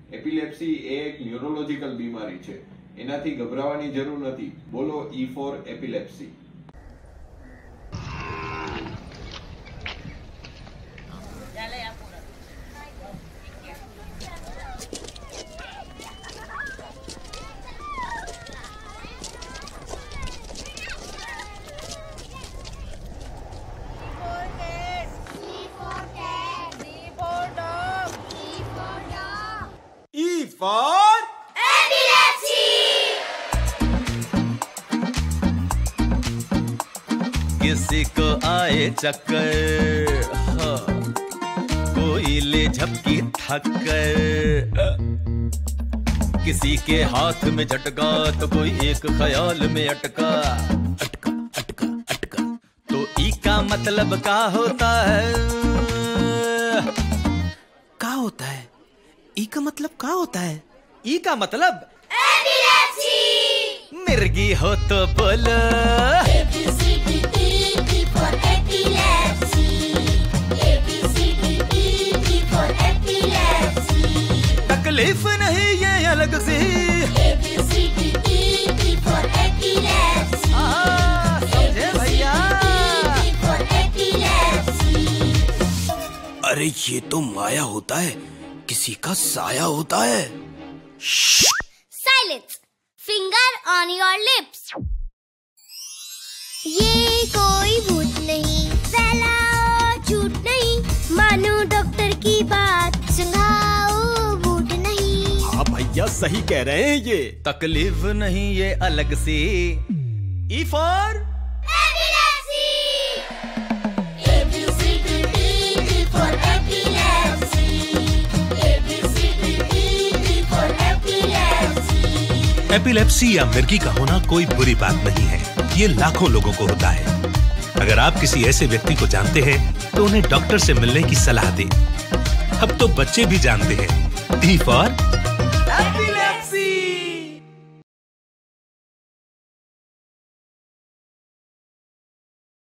Epilepsy એ એક neurological બીમારી છે. એનાથી ગભરાવાની જરૂર નથી. બોલો E for epilepsy. For epilepsy. किसी को आए चक्कर, हाँ, कोई ले झपकी थक्कर, किसी के हाथ में झटका तो कोई एक ख्याल में अटका अटका अटका अटका. तो ई का मतलब क्या होता है? क्या होता है? ई का मतलब क्या होता है? ई का मतलब Epilepsy. मिर्गी हो तो बोलो. ABCDE for epilepsy. ABCDE for epilepsy. तकलीफ नहीं ये अलग सी. ABCDE for epilepsy. समझे भैया? For epilepsy. अरे ये तो माया होता है, किसी का साया होता है. Silence. Finger on your lips. ये कोई भूत नहीं, फैलाओ झूठ नहीं, मानो डॉक्टर की बात, सुनाओ भूत नहीं. हाँ भैया सही कह रहे हैं ये. तकलीफ नहीं ये अलग सी. E for Epilepsy. ABCDE for epilepsy. ABCDE for epilepsy. Epilepsy या मिर्गी का होना कोई बुरी बात नहीं है. ये लाखों लोगों को होता है. अगर आप किसी ऐसे व्यक्ति को जानते हैं तो उन्हें डॉक्टर से मिलने की सलाह दें. अब तो बच्चे भी जानते हैं. E for